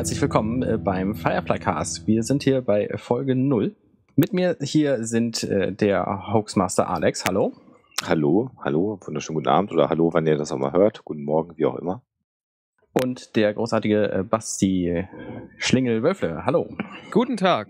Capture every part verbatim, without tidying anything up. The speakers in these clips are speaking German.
herzlich willkommen äh, beim Firefly Cast. Wir sind hier bei Folge null. Mit mir hier sind äh, der Hoaxmaster Alex. Hallo. Hallo, hallo, wunderschönen guten Abend oder hallo, wann ihr das auch mal hört. Guten Morgen, wie auch immer. Und der großartige äh, Basti Schlingel-Wölfle. Hallo. Guten Tag.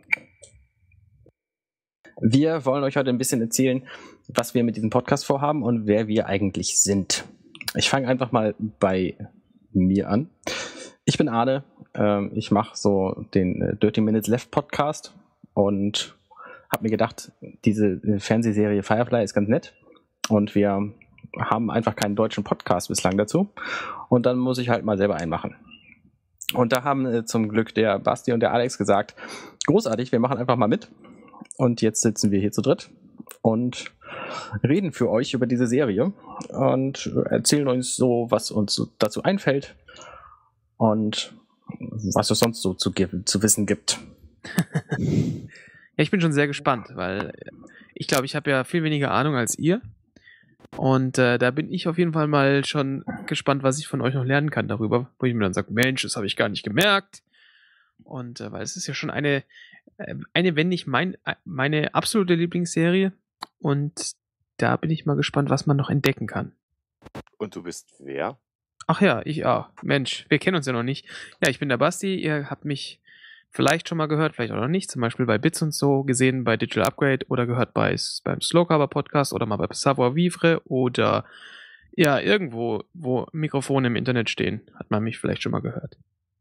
Wir wollen euch heute ein bisschen erzählen, was wir mit diesem Podcast vorhaben und wer wir eigentlich sind. Ich fange einfach mal bei mir an. Ich bin Arne. Ähm, ich mache so den äh, Dirty Minutes Left Podcast und habe mir gedacht, diese äh, Fernsehserie Firefly ist ganz nett. Und wir haben einfach keinen deutschen Podcast bislang dazu. Und dann muss ich halt mal selber einen machen. Und da haben äh, zum Glück der Basti und der Alex gesagt, großartig, wir machen einfach mal mit. Und jetzt sitzen wir hier zu dritt und reden für euch über diese Serie und erzählen uns so, was uns dazu einfällt und was es sonst so zu, zu wissen gibt. Ja, ich bin schon sehr gespannt, weil ich glaube, ich habe ja viel weniger Ahnung als ihr. Und äh, da bin ich auf jeden Fall mal schon gespannt, was ich von euch noch lernen kann darüber, wo ich mir dann sage, Mensch, das habe ich gar nicht gemerkt. Und äh, weil es ist ja schon eine, äh, eine wenn nicht mein, äh, meine absolute Lieblingsserie. Und da bin ich mal gespannt, was man noch entdecken kann. Und du bist wer? Ach ja, ich auch. Mensch, wir kennen uns ja noch nicht. Ja, ich bin der Basti. Ihr habt mich vielleicht schon mal gehört, vielleicht auch noch nicht. Zum Beispiel bei Bits und so gesehen, bei Digital Upgrade oder gehört bei, beim Slowcover Podcast oder mal bei Savoir Vivre oder ja, irgendwo, wo Mikrofone im Internet stehen, hat man mich vielleicht schon mal gehört.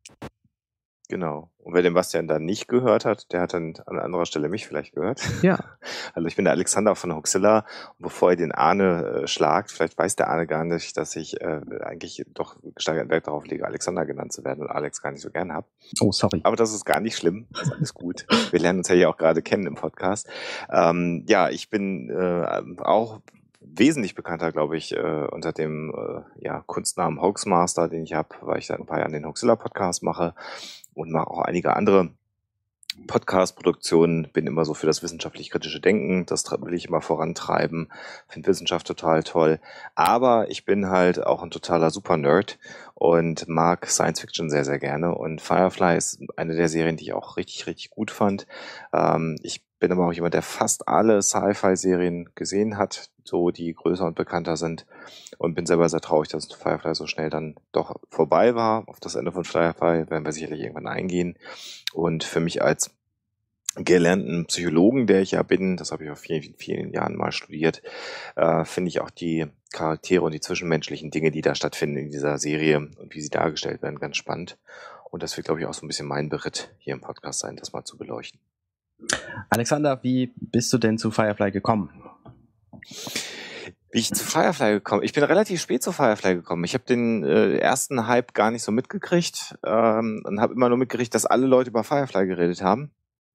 Genau. Und wer den Bastian dann nicht gehört hat, der hat dann an anderer Stelle mich vielleicht gehört. Ja. Also ich bin der Alexander von Hoaxilla. Und bevor ihr den Arne äh, schlagt, vielleicht weiß der Arne gar nicht, dass ich äh, eigentlich doch gesteigerten Wert darauf lege, Alexander genannt zu werden und Alex gar nicht so gern habe. Oh, sorry. Aber das ist gar nicht schlimm. Das ist alles gut. Wir lernen uns ja hier auch gerade kennen im Podcast. Ähm, ja, ich bin äh, auch wesentlich bekannter, glaube ich, äh, unter dem äh, ja, Kunstnamen Hoaxmaster, den ich habe, weil ich seit ein paar Jahren den Hoaxilla-Podcast mache und mache auch einige andere Podcast-Produktionen, bin immer so für das wissenschaftlich-kritische Denken, das will ich immer vorantreiben, finde Wissenschaft total toll, aber ich bin halt auch ein totaler Super-Nerd und mag Science-Fiction sehr, sehr gerne und Firefly ist eine der Serien, die ich auch richtig, richtig gut fand. Ähm, ich bin aber auch jemand, der fast alle Sci-Fi-Serien gesehen hat, so die größer und bekannter sind und bin selber sehr traurig, dass Firefly so schnell dann doch vorbei war. Auf das Ende von Firefly werden wir sicherlich irgendwann eingehen und für mich als gelernten Psychologen, der ich ja bin, das habe ich auf vielen, vielen Jahren mal studiert, äh, finde ich auch die Charaktere und die zwischenmenschlichen Dinge, die da stattfinden in dieser Serie und wie sie dargestellt werden, ganz spannend. Und das wird, glaube ich, auch so ein bisschen mein Beritt hier im Podcast sein, das mal zu beleuchten. Alexander, wie bist du denn zu Firefly gekommen? Wie ich zu Firefly gekommen ich bin relativ spät zu Firefly gekommen. Ich habe den äh, ersten Hype gar nicht so mitgekriegt ähm, und habe immer nur mitgekriegt, dass alle Leute über Firefly geredet haben.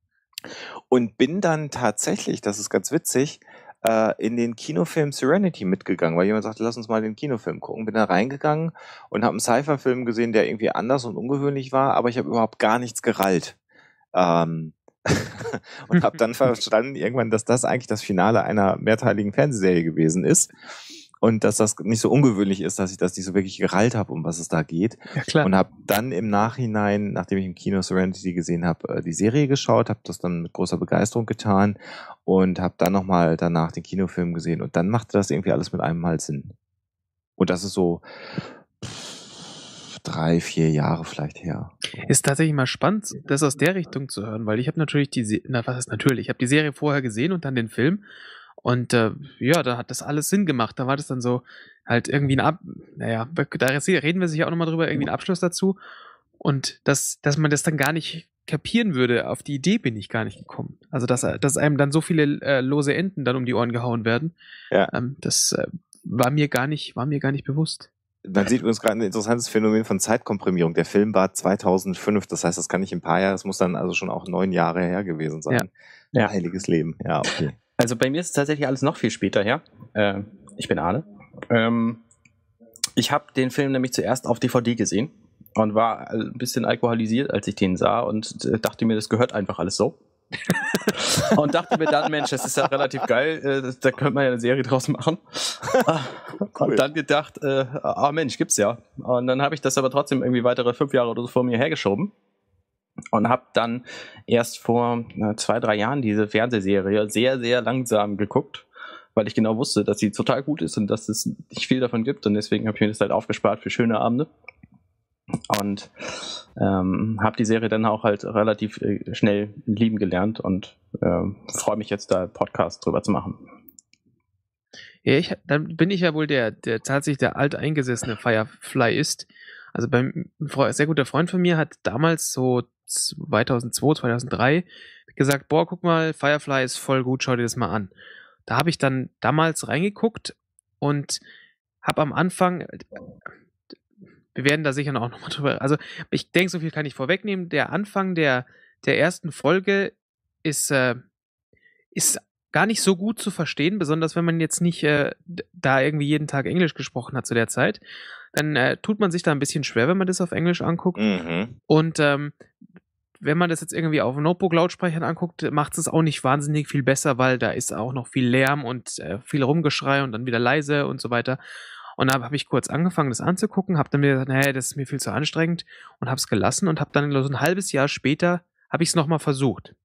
Und bin dann tatsächlich, das ist ganz witzig, äh, in den Kinofilm Serenity mitgegangen, weil jemand sagte, lass uns mal den Kinofilm gucken. Bin da reingegangen und habe einen Sci-Fi-Film gesehen, der irgendwie anders und ungewöhnlich war, aber ich habe überhaupt gar nichts gerallt. Ähm, und habe dann verstanden irgendwann, dass das eigentlich das Finale einer mehrteiligen Fernsehserie gewesen ist und dass das nicht so ungewöhnlich ist, dass ich das nicht so wirklich gerallt habe, um was es da geht. Ja, klar. Und habe dann im Nachhinein, nachdem ich im Kino Serenity gesehen habe, die Serie geschaut, habe das dann mit großer Begeisterung getan und habe dann nochmal danach den Kinofilm gesehen und dann machte das irgendwie alles mit einem Mal Sinn. Und das ist so drei, vier Jahre vielleicht her. Ist tatsächlich mal spannend, das aus der Richtung zu hören, weil ich habe natürlich die, Se- na was ist natürlich, ich habe die Serie vorher gesehen und dann den Film und äh, ja, da hat das alles Sinn gemacht, da war das dann so halt irgendwie ein Ab, naja, da reden wir sicher auch nochmal drüber, irgendwie ein Abschluss dazu und dass, dass man das dann gar nicht kapieren würde, auf die Idee bin ich gar nicht gekommen. Also, dass, dass einem dann so viele äh, lose Enden dann um die Ohren gehauen werden, Ja. ähm, das äh, war mir gar nicht, war mir gar nicht bewusst. Man sieht übrigens gerade ein interessantes Phänomen von Zeitkomprimierung. Der Film war zweitausendfünf, das heißt, das kann nicht ein paar Jahre, es muss dann also schon auch neun Jahre her gewesen sein. Ja. Ja. Heiliges Leben, ja, okay. Also bei mir ist es tatsächlich alles noch viel später her. Äh, ich bin Arne. Ähm, ich habe den Film nämlich zuerst auf D V D gesehen und war ein bisschen alkoholisiert, als ich den sah und äh, dachte mir, das gehört einfach alles so. Und dachte mir dann, Mensch, das ist ja relativ geil, äh, das, da könnte man ja eine Serie draus machen. Cool. Und dann gedacht, äh, ah Mensch, gibt's ja. Und dann habe ich das aber trotzdem irgendwie weitere fünf Jahre oder so vor mir hergeschoben. und habe dann erst vor äh, zwei, drei Jahren diese Fernsehserie sehr, sehr langsam geguckt, weil ich genau wusste, dass sie total gut ist und dass es nicht viel davon gibt und deswegen habe ich mir das halt aufgespart für schöne Abende. Und ähm, habe die Serie dann auch halt relativ äh, schnell lieben gelernt und äh, freue mich jetzt da Podcast drüber zu machen. Ja, ich, dann bin ich ja wohl der, der tatsächlich der alteingesessene Firefly ist. Also beim ein sehr guter Freund von mir hat damals so zweitausendzwei, zweitausenddrei gesagt, boah, guck mal, Firefly ist voll gut, schau dir das mal an. Da habe ich dann damals reingeguckt und habe am Anfang, wir werden da sicher auch nochmal drüber, also ich denke, so viel kann ich vorwegnehmen, der Anfang der, der ersten Folge ist, äh, ist gar nicht so gut zu verstehen, besonders wenn man jetzt nicht äh, da irgendwie jeden Tag Englisch gesprochen hat zu der Zeit, dann äh, tut man sich da ein bisschen schwer, wenn man das auf Englisch anguckt. Mhm. Und ähm, wenn man das jetzt irgendwie auf Notebook-Lautsprechern anguckt, macht es auch nicht wahnsinnig viel besser, weil da ist auch noch viel Lärm und äh, viel Rumgeschrei und dann wieder leise und so weiter. Und da habe ich kurz angefangen, das anzugucken, habe dann mir gesagt, naja, das ist mir viel zu anstrengend und habe es gelassen und habe dann so ein halbes Jahr später, habe ich es nochmal versucht.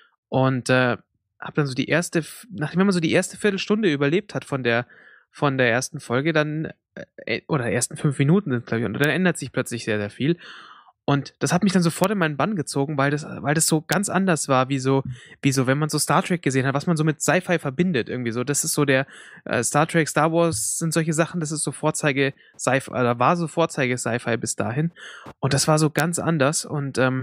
Und äh, habe dann so die erste, nachdem man so die erste Viertelstunde überlebt hat von der, von der ersten Folge, dann, äh, oder ersten fünf Minuten sind, glaube ich, und dann ändert sich plötzlich sehr, sehr viel. Und das hat mich dann sofort in meinen Bann gezogen, weil das, weil das so ganz anders war, wie so, wie so, wenn man so Star Trek gesehen hat, was man so mit Sci-Fi verbindet, irgendwie so. Das ist so der äh, Star Trek, Star Wars sind solche Sachen, das ist so Vorzeige Sci-Fi, oder war so Vorzeige Sci-Fi bis dahin. Und das war so ganz anders und ähm,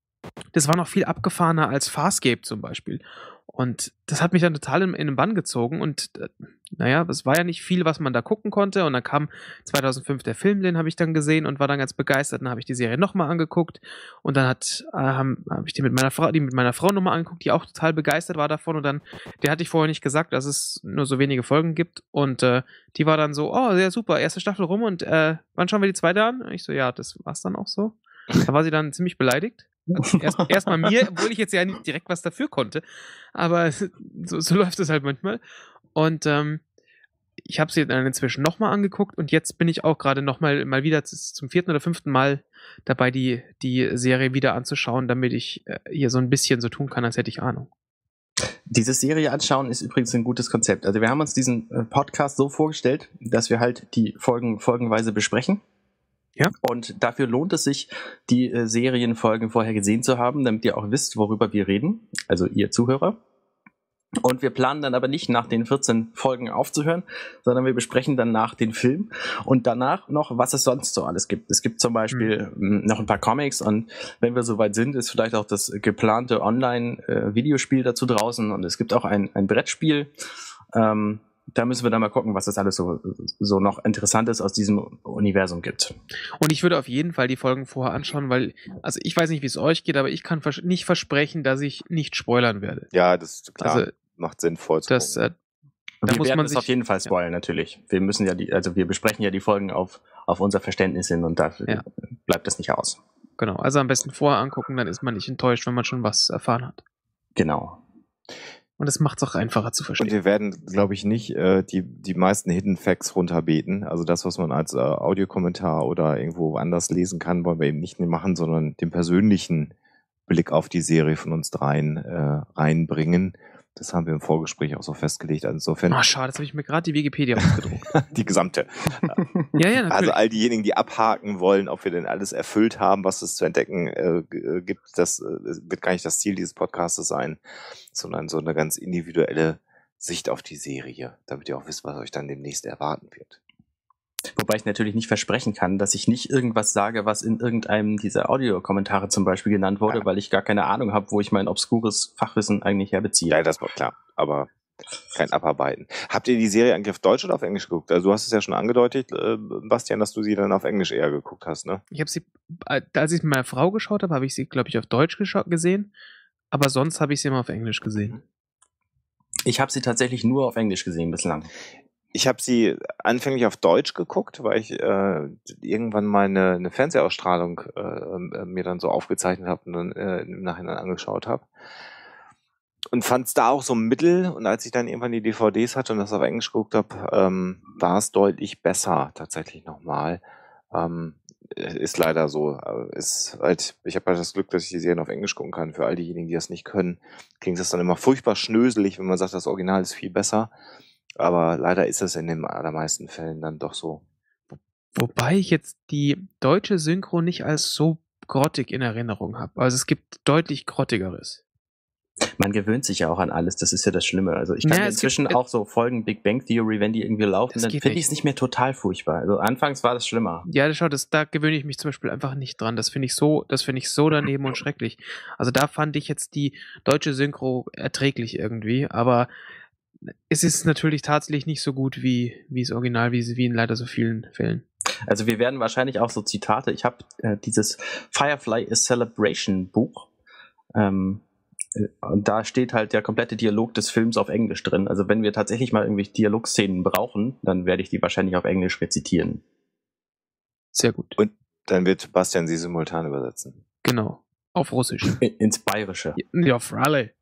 das war noch viel abgefahrener als Farscape zum Beispiel. Und das hat mich dann total in, in den Bann gezogen und äh, naja, es war ja nicht viel, was man da gucken konnte und dann kam zweitausendfünf der Film, den habe ich dann gesehen und war dann ganz begeistert. Dann habe ich die Serie nochmal angeguckt und dann hat äh, habe ich die mit meiner Frau, die mit meiner Frau nochmal angeguckt, die auch total begeistert war davon und dann, der hatte ich vorher nicht gesagt, dass es nur so wenige Folgen gibt und äh, die war dann so, oh, sehr super, erste Staffel rum und äh, wann schauen wir die zweite an? Und ich so, ja, das war's dann auch so. Da war sie dann ziemlich beleidigt. Also erst, erstmal mir, obwohl ich jetzt ja nicht direkt was dafür konnte. Aber so, so läuft es halt manchmal. Und ähm, ich habe sie dann inzwischen nochmal angeguckt und jetzt bin ich auch gerade nochmal mal wieder zum vierten oder fünften Mal dabei, die, die Serie wieder anzuschauen, damit ich äh, hier so ein bisschen so tun kann, als hätte ich Ahnung. Diese Serie anschauen ist übrigens ein gutes Konzept. Also wir haben uns diesen Podcast so vorgestellt, dass wir halt die Folgen folgenweise besprechen. Ja. Und dafür lohnt es sich, die äh, Serienfolgen vorher gesehen zu haben, damit ihr auch wisst, worüber wir reden, also ihr Zuhörer. Und wir planen dann aber nicht nach den vierzehn Folgen aufzuhören, sondern wir besprechen dann nach den Film und danach noch, was es sonst so alles gibt. Es gibt zum Beispiel mhm. noch ein paar Comics und wenn wir soweit sind, ist vielleicht auch das geplante Online-Videospiel äh, dazu draußen und es gibt auch ein, ein Brettspiel. Ähm, Da müssen wir dann mal gucken, was das alles so, so noch Interessantes aus diesem Universum gibt. Und ich würde auf jeden Fall die Folgen vorher anschauen, weil, also ich weiß nicht, wie es euch geht, aber ich kann vers- nicht versprechen, dass ich nicht spoilern werde. Ja, das ist klar. Also, macht Sinn, voll zu das, äh, da wir muss werden man es sich auf jeden Fall spoilern, ja. Natürlich. Wir müssen ja die, also wir besprechen ja die Folgen auf, auf unser Verständnis hin und dafür ja. bleibt das nicht aus. Genau, also am besten vorher angucken, dann ist man nicht enttäuscht, wenn man schon was erfahren hat. Genau. Und das macht es auch einfacher zu verstehen. Und wir werden, glaube ich, nicht äh, die, die meisten Hidden Facts runterbeten. Also das, was man als äh, Audiokommentar oder irgendwo anders lesen kann, wollen wir eben nicht machen, sondern den persönlichen Blick auf die Serie von uns dreien äh, reinbringen. Das haben wir im Vorgespräch auch so festgelegt. Also insofern. Ah, schade, jetzt habe ich mir gerade die Wikipedia ausgedruckt. Die gesamte. Ja, ja, natürlich. Also all diejenigen, die abhaken wollen, ob wir denn alles erfüllt haben, was es zu entdecken äh, gibt, das äh, wird gar nicht das Ziel dieses Podcasts sein, sondern so eine ganz individuelle Sicht auf die Serie, damit ihr auch wisst, was euch dann demnächst erwarten wird. Wobei ich natürlich nicht versprechen kann, dass ich nicht irgendwas sage, was in irgendeinem dieser Audiokommentare zum Beispiel genannt wurde, ja. weil ich gar keine Ahnung habe, wo ich mein obskures Fachwissen eigentlich herbeziehe. Ja, das war klar, aber kein Abarbeiten. Habt ihr die Serie eigentlich auf Deutsch oder auf Englisch geguckt? Also du hast es ja schon angedeutet, äh, Bastian, dass du sie dann auf Englisch eher geguckt hast, ne? Ich habe sie, als ich mit meiner Frau geschaut habe, habe ich sie, glaube ich, auf Deutsch gescha- gesehen, aber sonst habe ich sie immer auf Englisch gesehen. Ich habe sie tatsächlich nur auf Englisch gesehen bislang. Ich habe sie anfänglich auf Deutsch geguckt, weil ich äh, irgendwann mal eine, eine Fernsehausstrahlung äh, mir dann so aufgezeichnet habe und dann äh, im Nachhinein angeschaut habe. Und fand es da auch so mittel. Und als ich dann irgendwann die D V Ds hatte und das auf Englisch geguckt habe, ähm, war es deutlich besser tatsächlich nochmal. Ähm, ist leider so. Ist halt, ich habe halt das Glück, dass ich die Serien auf Englisch gucken kann. Für all diejenigen, die das nicht können, klingt das dann immer furchtbar schnöselig, wenn man sagt, das Original ist viel besser. Aber leider ist es in den allermeisten Fällen dann doch so. Wobei ich jetzt die deutsche Synchro nicht als so grottig in Erinnerung habe. Also es gibt deutlich grottigeres. Man gewöhnt sich ja auch an alles, das ist ja das Schlimme. Also ich kann Ja, mir es inzwischen gibt- auch so Folgen Big Bang Theory, wenn die irgendwie laufen, Das dann geht finde ich nicht. es nicht mehr total furchtbar. Also anfangs war das schlimmer. Ja, schau, das, da gewöhne ich mich zum Beispiel einfach nicht dran. Das finde ich so, das finde ich so daneben und schrecklich. Also da fand ich jetzt die deutsche Synchro erträglich irgendwie, aber es ist natürlich tatsächlich nicht so gut wie, wie das Original, wie, wie in leider so vielen Fällen. Also wir werden wahrscheinlich auch so Zitate, ich habe äh, dieses Firefly a Celebration Buch, ähm, äh, und da steht halt der komplette Dialog des Films auf Englisch drin. Also wenn wir tatsächlich mal irgendwie Dialogszenen brauchen, dann werde ich die wahrscheinlich auf Englisch rezitieren. Sehr gut. Und dann wird Bastian sie simultan übersetzen. Genau. Auf Russisch. In, ins Bayerische. Ja, für alle.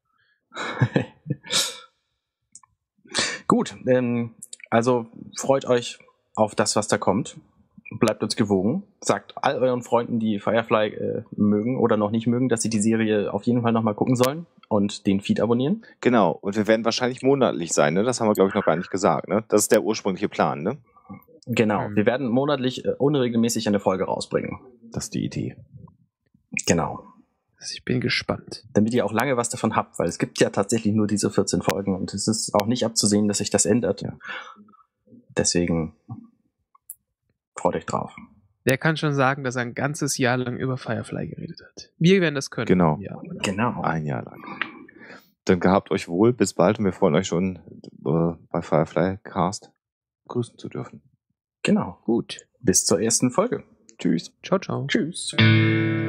Gut, ähm, also freut euch auf das, was da kommt. Bleibt uns gewogen. Sagt all euren Freunden, die Firefly äh, mögen oder noch nicht mögen, dass sie die Serie auf jeden Fall nochmal gucken sollen und den Feed abonnieren. Genau. Und wir werden wahrscheinlich monatlich sein, ne? Das haben wir, glaube ich, noch gar nicht gesagt, ne? Das ist der ursprüngliche Plan, ne? Genau, Mhm. wir werden monatlich äh, unregelmäßig eine Folge rausbringen. Das ist die Idee. Genau. Also ich bin gespannt. Damit ihr auch lange was davon habt, weil es gibt ja tatsächlich nur diese vierzehn Folgen und es ist auch nicht abzusehen, dass sich das ändert. Ja. Deswegen freut euch drauf. Der kann schon sagen, dass er ein ganzes Jahr lang über Firefly geredet hat. Wir werden das können. Genau. Ja. Genau. Ein Jahr lang. Dann gehabt euch wohl. Bis bald und wir freuen euch schon äh, bei Firefly Cast grüßen zu dürfen. Genau. Gut. Bis zur ersten Folge. Tschüss. Ciao, ciao. Tschüss.